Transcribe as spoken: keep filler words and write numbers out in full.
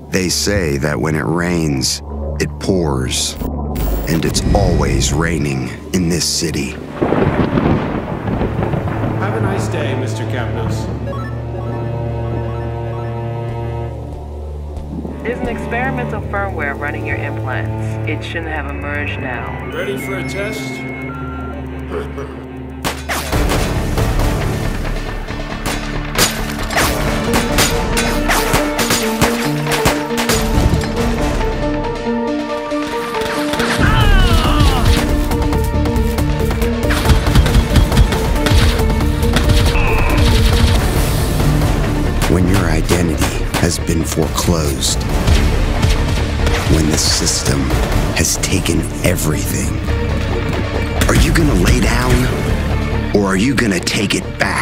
They say that when it rains, it pours. And it's always raining in this city. Have a nice day, Mister Capnos. There's an experimental firmware running your implants. It shouldn't have emerged now. Ready for a test? When your identity has been foreclosed, when the system has taken everything, are you gonna lay down or are you gonna take it back?